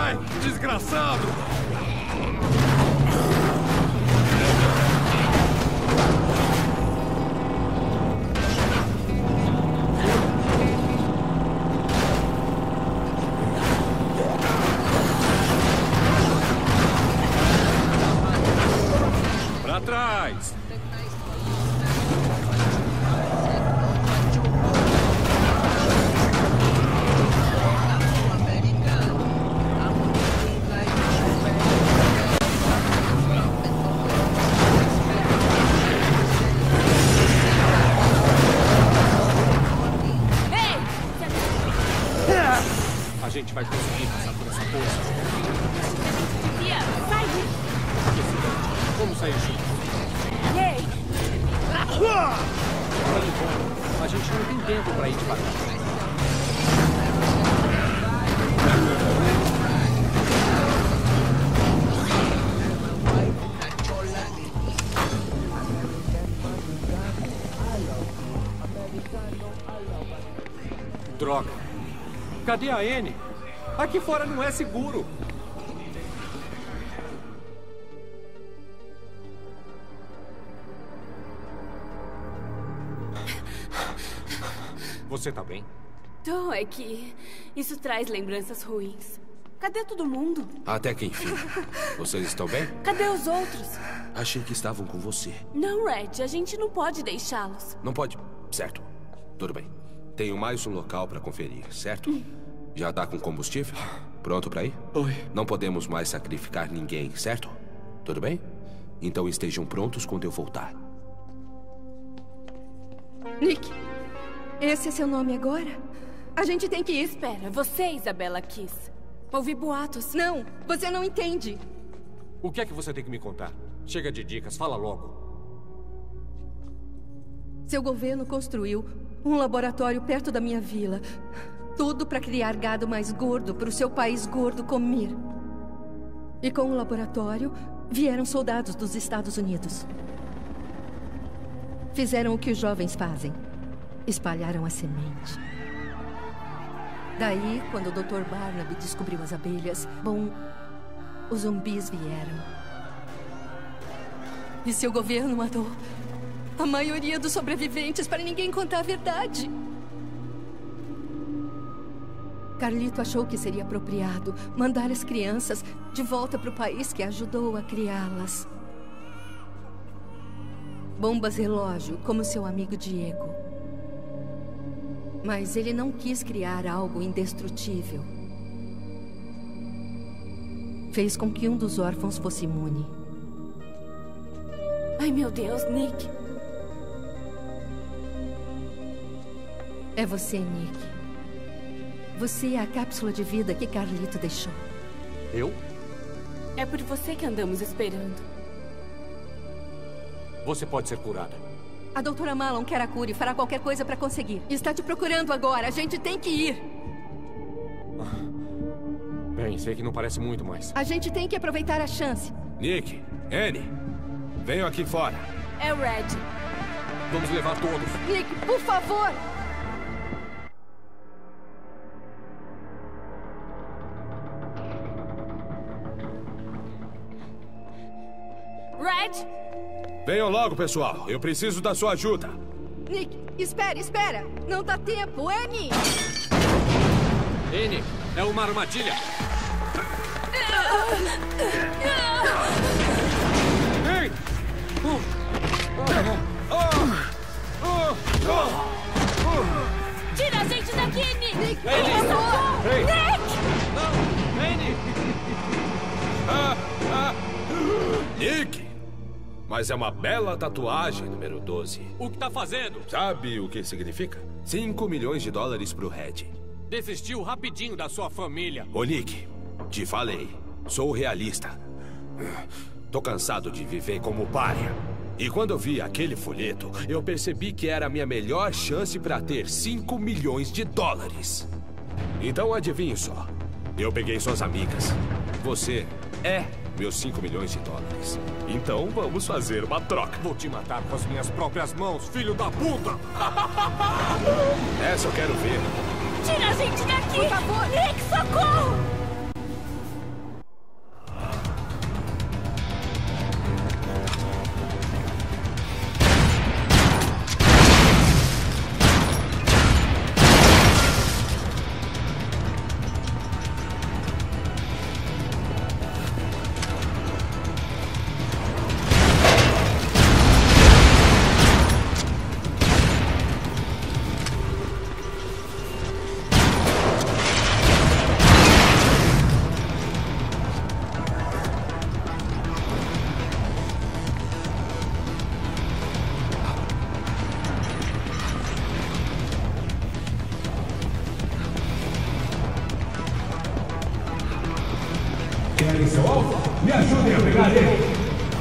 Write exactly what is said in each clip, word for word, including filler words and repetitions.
Sai, desgraçado! Pra trás! A gente vai conseguir passar por essa força. Tia, sai! Vamos sair juntos. Ei! Olha, bom, a gente não tem tempo pra ir devagar. Droga! Cadê a Annie? Aqui fora não é seguro. Você tá bem? Tô, é que isso traz lembranças ruins. Cadê todo mundo? Até que enfim. Vocês estão bem? Cadê os outros? Achei que estavam com você. Não, Red, a gente não pode deixá-los. Não pode? Certo. Tudo bem. Tenho mais um local para conferir, certo? Hum. Já tá com combustível? Pronto para ir? Oi. Não podemos mais sacrificar ninguém, certo? Tudo bem? Então estejam prontos quando eu voltar. Nick, esse é seu nome agora? A gente tem que ir. Espera, você, Isabela Kiss. Ouvi boatos. Não, você não entende. O que é que você tem que me contar? Chega de dicas, fala logo. Seu governo construiu um laboratório perto da minha vila. Tudo para criar gado mais gordo para o seu país gordo comer. E com o laboratório, vieram soldados dos Estados Unidos. Fizeram o que os jovens fazem. Espalharam a semente. Daí, quando o doutor Barnaby descobriu as abelhas, bom, os zumbis vieram. E seu governo matou a maioria dos sobreviventes para ninguém contar a verdade. Carlito achou que seria apropriado mandar as crianças de volta para o país que ajudou a criá-las. Bombas relógio, como seu amigo Diego. Mas ele não quis criar algo indestrutível. Fez com que um dos órfãos fosse imune. Ai, meu Deus, Nick. É você, Nick. Você é a cápsula de vida que Carlito deixou. Eu? É por você que andamos esperando. Você pode ser curada. A doutora Malon quer a cura e fará qualquer coisa para conseguir. Está te procurando agora. A gente tem que ir. Bem, sei que não parece muito, mas... A gente tem que aproveitar a chance. Nick, Annie, venham aqui fora. É o Red. Vamos levar todos. Nick, por favor! Red! Venham logo, pessoal. Eu preciso da sua ajuda. Nick, espera, espera. Não dá tempo. Annie! Annie, é uma armadilha. Ei! Tira a gente daqui, Nick! Nick, por Annie! favor! Ei! Nick! Não! Annie! Ah, ah. Nick! Mas é uma bela tatuagem, número doze. O que tá fazendo? Sabe o que significa? cinco milhões de dólares pro Red. Desistiu rapidinho da sua família. Ô, Nick, te falei. Sou realista. Tô cansado de viver como pária. E quando eu vi aquele folheto, eu percebi que era a minha melhor chance para ter cinco milhões de dólares. Então adivinhe só. Eu peguei suas amigas. Você é meus cinco milhões de dólares. Então vamos fazer uma troca. Vou te matar com as minhas próprias mãos, filho da puta! Essa eu quero ver. Tira a gente daqui! Por favor! Nick, socorro! conseguem seu alvo? Me ajudem a pegar ele!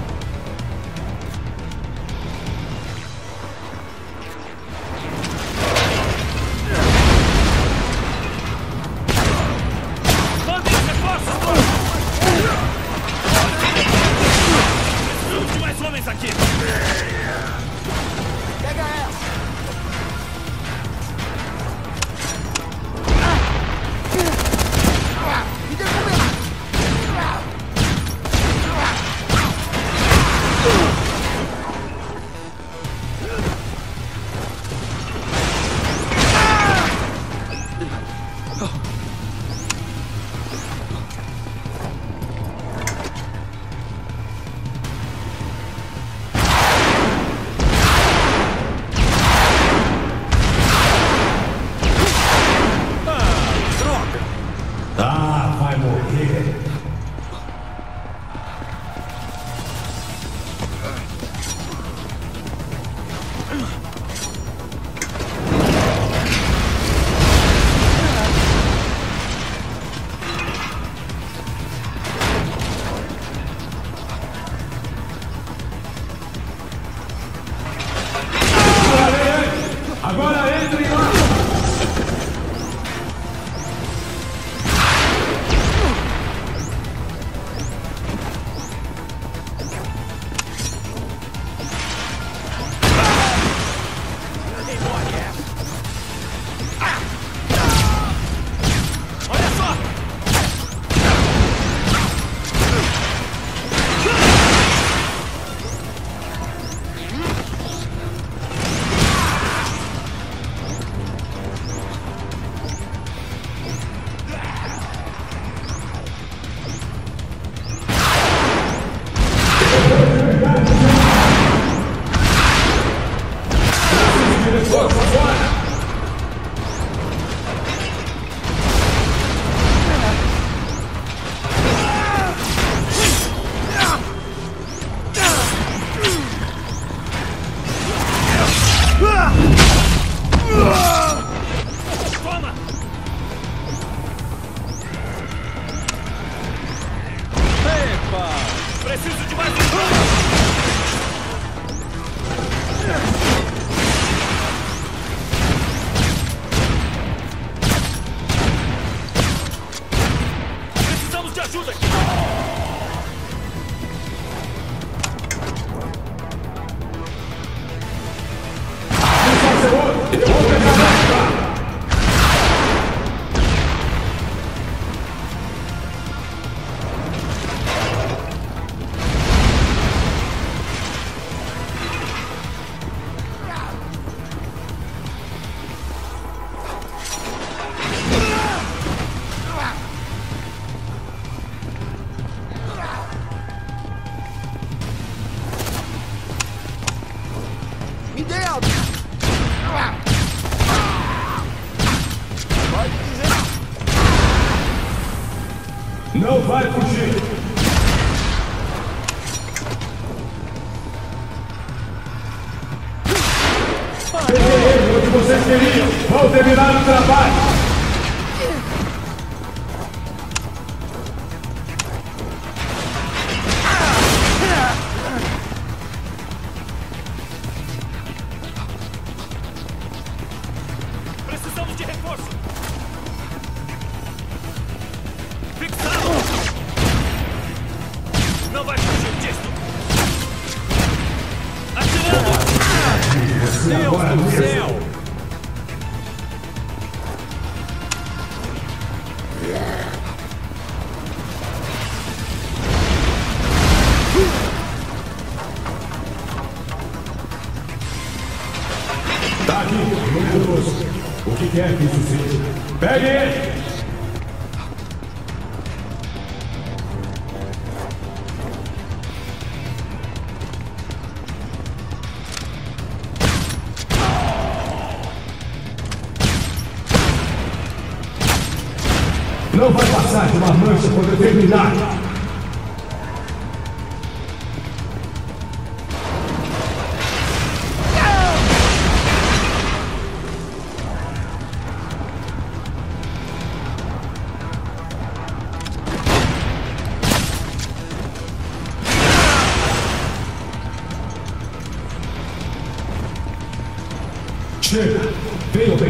Não vai fugir! Peguei ele onde vocês queriam! Vão terminar o trabalho! Precisamos de reforço! Não vai fugir disso! Atirando! Deus do céu! Tá aqui, número doze. O que quer que isso seja? Pegue ele! Não vai passar de uma mancha quando eu terminar.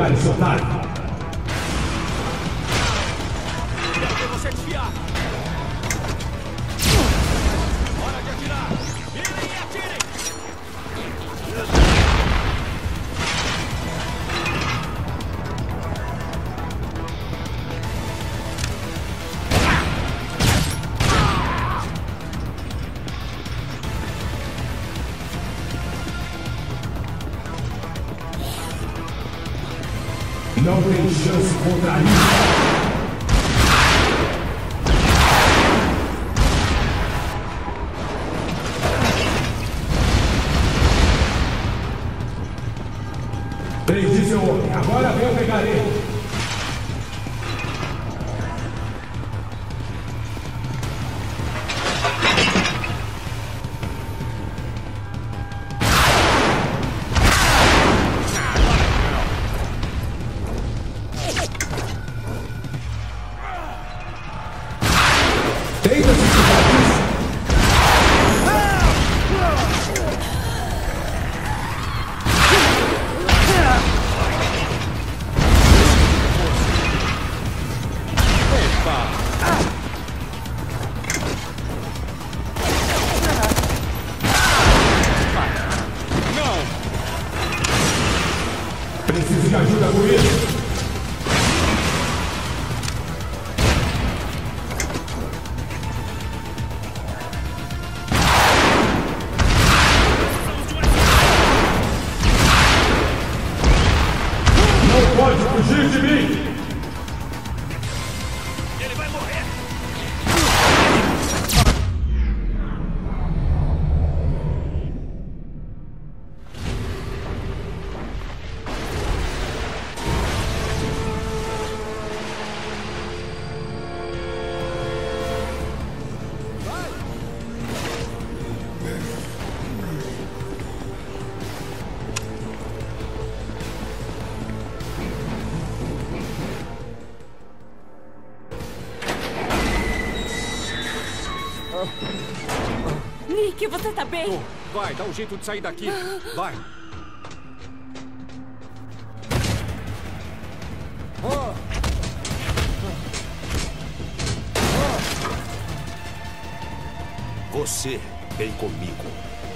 pegar esse otário. Quero ver você desviar. Hora de atirar. Virem e atirem. Não tem chance contra isso. Prendi seu homem. Agora vem pegar ele. Preciso de ajuda com isso. Não pode fugir de mim. Ele vai morrer. Nick, você tá bem? Oh, vai, dá um jeito de sair daqui. Vai. Oh. Você vem comigo.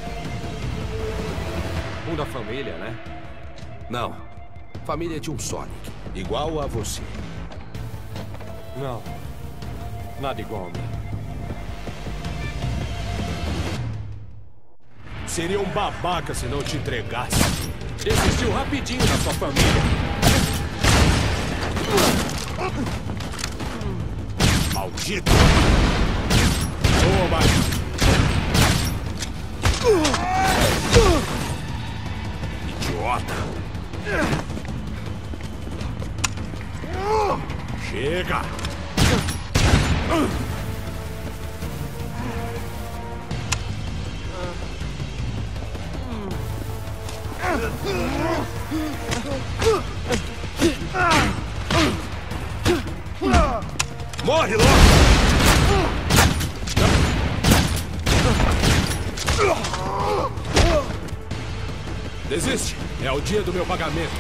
Um da família, né? Não. Família de um Sonic. Igual a você. Não. Nada igual a mim. Seria um babaca se não te entregasse. Desistiu rapidinho da sua família. Maldito! Toma! Idiota! Chega! Morre logo! Desiste! É o dia do meu pagamento.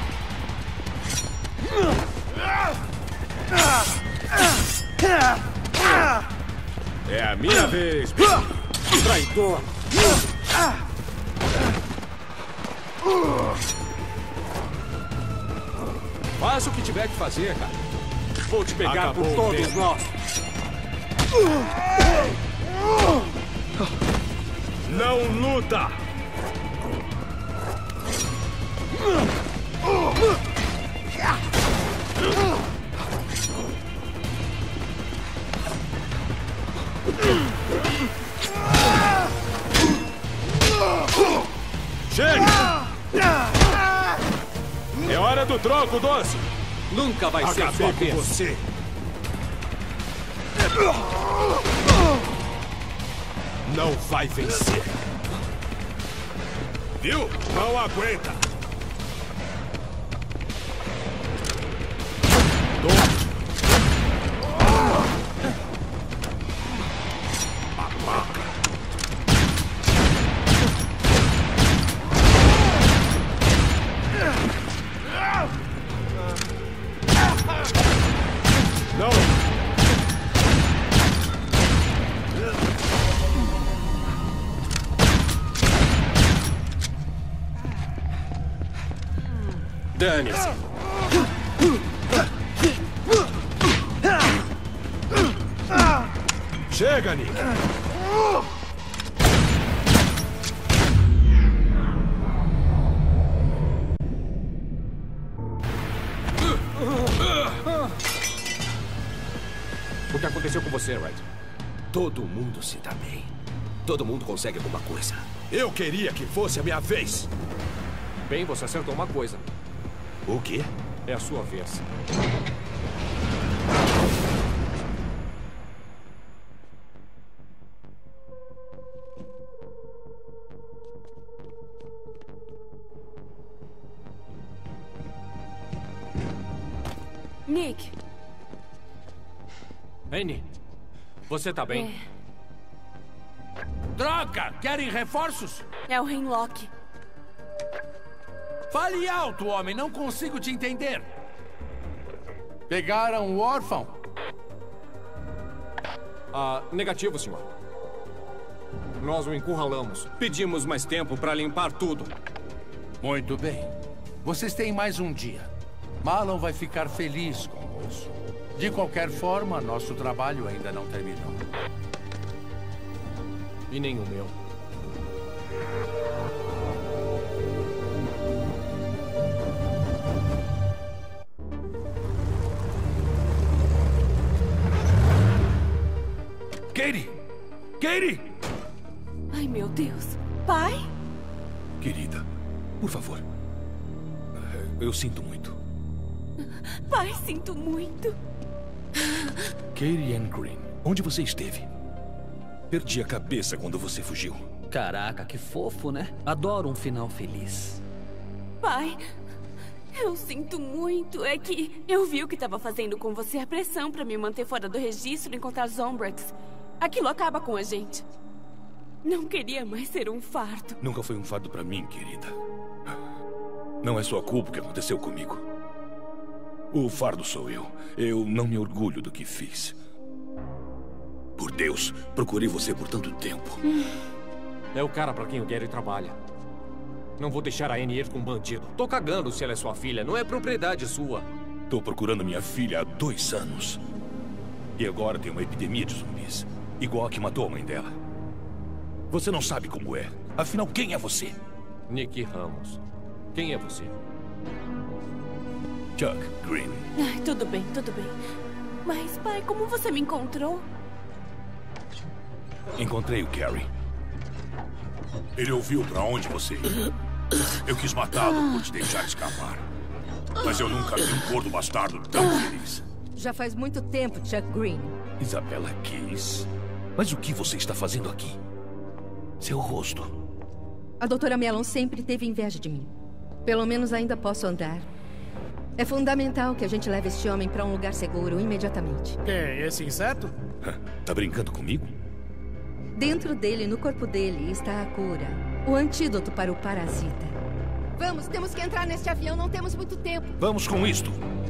É a minha vez, Traidor! Faça o que tiver que fazer, cara. Vou te pegar Acabou por o todos tempo. nós. Não luta! Chega! É hora do troco, doce! Nunca vai ser a Acabei sua com vez. você! Não vai vencer! Viu? Não aguenta! Babaca! Não! Dane-se! Chega, Nick! O que aconteceu com você, Wright? Todo mundo se dá bem. Todo mundo consegue alguma coisa. Eu queria que fosse a minha vez. Bem, você acertou uma coisa. O quê? É a sua vez. Nick. Annie, você tá bem? É, Droga! Querem reforços? é o Hemlock. Fale alto, homem. Não consigo te entender. Pegaram o órfão? Ah, negativo, senhor. Nós o encurralamos. Pedimos mais tempo para limpar tudo. Muito bem. Vocês têm mais um dia. Marlon vai ficar feliz com o moço. De qualquer forma, nosso trabalho ainda não terminou. E nem o meu. Katie! Katie! Ai, meu Deus. Pai? Querida, por favor. Eu sinto muito. Pai, sinto muito. Katie Ann Green, onde você esteve? Perdi a cabeça quando você fugiu. Caraca, que fofo, né? Adoro um final feliz. Pai, eu sinto muito. É que eu vi o que estava fazendo com você. A pressão para me manter fora do registro e encontrar Zombrex. Aquilo acaba com a gente. Não queria mais ser um fardo. Nunca foi um fardo pra mim, querida. Não é sua culpa o que aconteceu comigo. O fardo sou eu. Eu não me orgulho do que fiz. Por Deus, procurei você por tanto tempo. É o cara pra quem o Gary trabalha. Não vou deixar a Annie ir com um bandido. Tô cagando se ela é sua filha. Não é propriedade sua. Tô procurando minha filha há dois anos. E agora tem uma epidemia de zumbis. Igual a que matou a mãe dela. Você não sabe como é. Afinal, quem é você? Nick Ramos. Quem é você? Chuck Green. Ai, tudo bem, tudo bem. Mas, pai, como você me encontrou? Encontrei o Gary. Ele ouviu pra onde você ia. Eu quis matá-lo por te deixar escapar. Mas eu nunca vi um gordo bastardo tão feliz. Já faz muito tempo, Chuck Green. Isabella Case. Mas o que você está fazendo aqui? Seu rosto. A doutora Mellon sempre teve inveja de mim. Pelo menos ainda posso andar. É fundamental que a gente leve este homem para um lugar seguro imediatamente. Quem? Esse inseto? Tá brincando comigo? Dentro dele, no corpo dele, está a cura. O antídoto para o parasita. Vamos, temos que entrar neste avião, não temos muito tempo. Vamos com isto.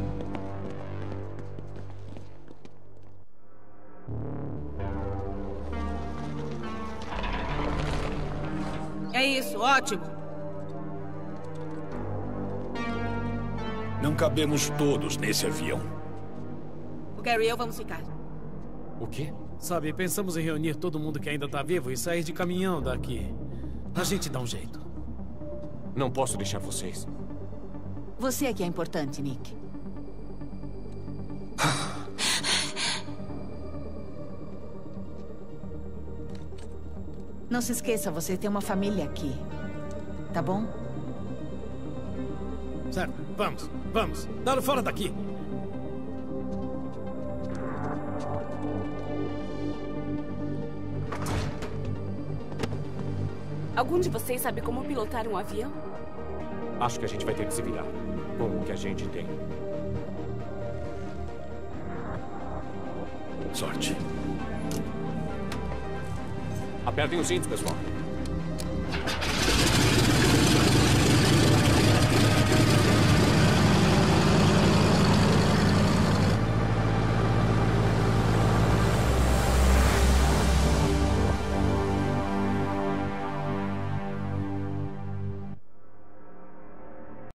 É isso, ótimo. Não cabemos todos nesse avião. O Gary e eu vamos ficar. O quê? Sabe, pensamos em reunir todo mundo que ainda tá vivo e sair de caminhão daqui. A gente dá um jeito. Não posso deixar vocês. Você é que é importante, Nick. Não se esqueça, você tem uma família aqui. Tá bom? Certo, vamos, vamos. Dá-lo fora daqui. Algum de vocês sabe como pilotar um avião? Acho que a gente vai ter que se virar com o que a gente tem. Sorte. Apertem os cintos, pessoal.